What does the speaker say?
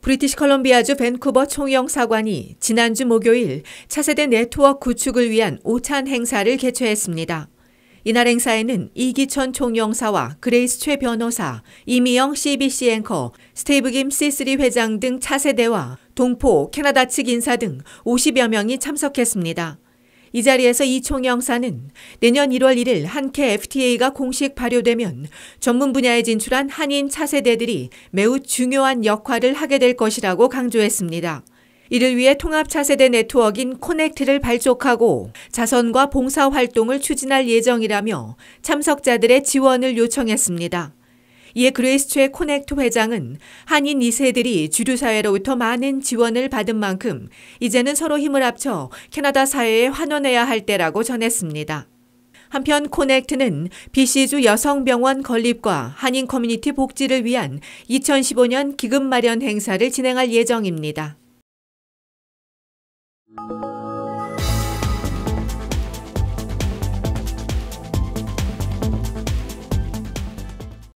브리티시 컬럼비아주 밴쿠버 총영사관이 지난주 목요일 차세대 네트워크 구축을 위한 오찬 행사를 개최했습니다. 이날 행사에는 이기천 총영사와 그레이스 최 변호사, 이미영 CBC 앵커, 스테이브 김 C3 회장 등 차세대와 동포, 캐나다 측 인사 등 50여 명이 참석했습니다. 이 자리에서 이 총영사는 내년 1월 1일 한케 FTA가 공식 발효되면 전문 분야에 진출한 한인 차세대들이 매우 중요한 역할을 하게 될 것이라고 강조했습니다. 이를 위해 통합 차세대 네트워크인 코넥트를 발족하고 자선과 봉사 활동을 추진할 예정이라며 참석자들의 지원을 요청했습니다. 이에 그레이스 최 코넥트 회장은 한인 2세들이 주류 사회로부터 많은 지원을 받은 만큼 이제는 서로 힘을 합쳐 캐나다 사회에 환원해야 할 때라고 전했습니다. 한편 코넥트는 BC주 여성병원 건립과 한인 커뮤니티 복지를 위한 2015년 기금 마련 행사를 진행할 예정입니다.